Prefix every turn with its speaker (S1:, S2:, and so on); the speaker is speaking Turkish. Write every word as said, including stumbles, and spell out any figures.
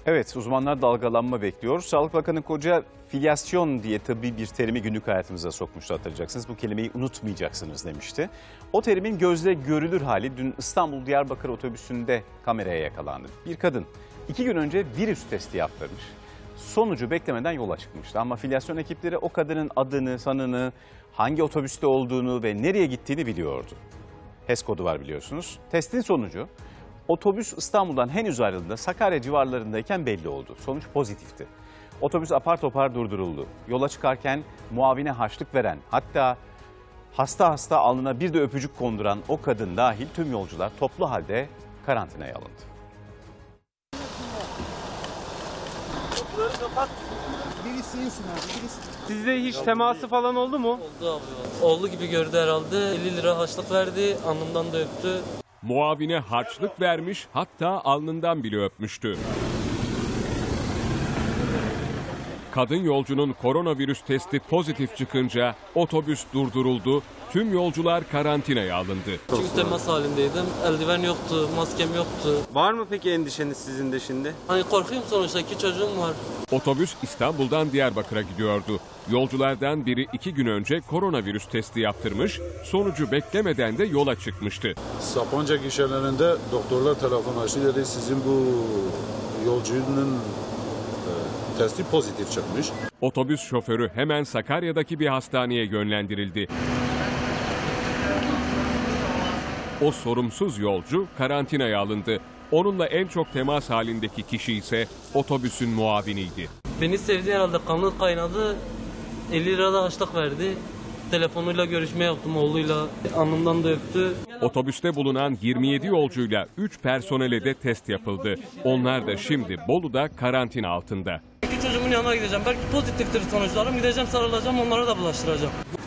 S1: Evet, uzmanlar dalgalanma bekliyor. Sağlık Bakanı Koca filyasyon diye tıbbi bir terimi günlük hayatımıza sokmuştu, hatırlayacaksınız. Bu kelimeyi unutmayacaksınız demişti. O terimin gözle görülür hali dün İstanbul-Diyarbakır otobüsünde kameraya yakalandı. Bir kadın iki gün önce virüs testi yaptırmış. Sonucu beklemeden yola çıkmıştı ama filyasyon ekipleri o kadının adını, sanını, hangi otobüste olduğunu ve nereye gittiğini biliyordu. H E S kodu var biliyorsunuz. Testin sonucu otobüs İstanbul'dan henüz ayrıldığında Sakarya civarlarındayken belli oldu. Sonuç pozitifti. Otobüs apar topar durduruldu. Yola çıkarken muavine harçlık veren, hatta hasta hasta alnına bir de öpücük konduran o kadın dahil tüm yolcular toplu halde karantinaya alındı.
S2: Sizde hiç teması falan oldu mu?
S3: Oldu abi. Oğlu gibi gördü herhalde. elli lira harçlık verdi, alnımdan da öptü.
S4: Muavine harçlık vermiş, hatta alnından bile öpmüştü. Kadın yolcunun koronavirüs testi pozitif çıkınca otobüs durduruldu, tüm yolcular karantinaya alındı.
S3: Çünkü temas halindeydim. Eldiven yoktu, maskem yoktu.
S2: Var mı peki endişeniz sizin de şimdi?
S3: Hani korkuyorum, sonuçta iki çocuğum var.
S4: Otobüs İstanbul'dan Diyarbakır'a gidiyordu. Yolculardan biri iki gün önce koronavirüs testi yaptırmış, sonucu beklemeden de yola çıkmıştı.
S5: Sapanca gişelerinde doktorlar telefon açtı, dedi sizin bu yolcunun e, testi pozitif çıkmış.
S4: Otobüs şoförü hemen Sakarya'daki bir hastaneye yönlendirildi. O sorumsuz yolcu karantinaya alındı. Onunla en çok temas halindeki kişi ise otobüsün muaviniydi.
S3: Beni sevdi herhalde, kanı kaynadı. elli lira da harçlık verdi. Telefonuyla görüşme yaptım oğluyla. Alnımdan da öptü.
S4: Otobüste bulunan yirmi yedi yolcuyla üç personele de test yapıldı. Onlar da şimdi Bolu'da karantina altında.
S3: İki çocuğumun yanına gideceğim. Belki pozitiftir sonuçlarım. Gideceğim, sarılacağım, onlara da bulaştıracağım.